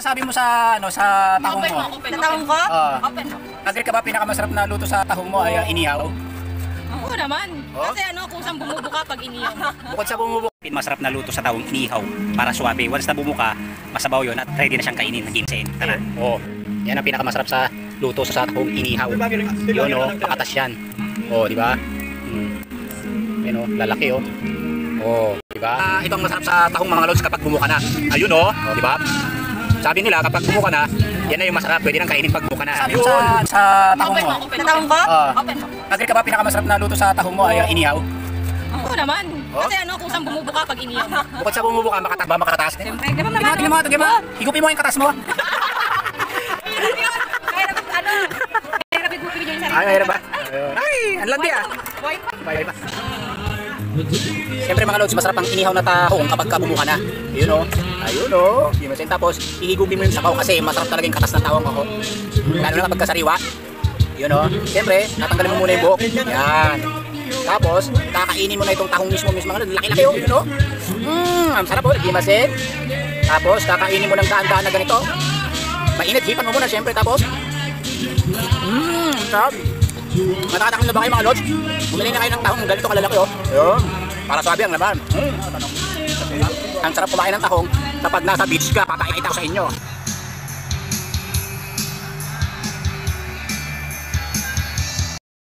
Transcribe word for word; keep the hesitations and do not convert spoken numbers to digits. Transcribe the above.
masasabi mo sa ano sa tahong mo? Sa tahong ko? Oo. Agree ka ba pinakamasarap na luto sa tahong mo ay uh, inihaw? Oo naman. Oh? Kasi ano, kung saan bumubuka pag inihaw. Bukod sa bumubuka, masarap na luto sa tahong inihaw para suwabe. Once na bumuka, masabaw yun at ready na siyang kainin ng ginseng. Tara. Oo. Yan ang pinakamasarap sa luto sa tahong inihaw. Yun o, pakatas yan. Oo, di ba? Hmm. Yan o, lalaki o. Oo, di ba? Ah, ito ang masarap sa tahong mga lods kapag bumuka na. Ayun o, oh, di ba? Sabi nila kapag bumuka na, yan na yung masarap. Pwede nang kainin pag bumuka na. Sabi mo sa, sa tahong mo? Sa tahong ko? Oo. Agree ka ba pinakamasarap na luto sa tahong mo ay uh, inihaw? Oo naman. Oh? Kasi ano, kung saan bumubuka pag inihaw. Bukod sa bumubuka, makataba, makataas din. Siyempre, di ba naman? Tingnan mo, tingnan mo. Higupin mo yung katas mo. Mahirap ano? Mahirap igupin yung sarili. Ay, mahirap ba? Ay, ang landi ah. White. Bye, bye. Siyempre mga lods, masarap ang inihaw na tahong kapag kabubuka na. Ayun o. Ayun o. Dimasin. Tapos, ihigupin mo yung sabaw kasi masarap talaga yung katas ng tahong ako. Lalo na kapag kasariwa. Yun o. Siyempre, natanggalin mo muna yung buhok. Yan. Tapos, kakainin mo na itong tahong mismo mismo. Laki-laki o. Yun o. Mmm, ang sarap o. Dimasin. Tapos, kakainin mo ng daan-daan na ganito. Mainit, hipan mo muna siyempre. Tapos, mmm, sarap. Matatakam na ba kayo mga lods? Bumili na kayo ng tahong ganito kalalaki oh. Ayun. Para sabi ang laman. Hmm. Ang sarap kumain ng tahong kapag nasa beach ka, papakita ko sa inyo.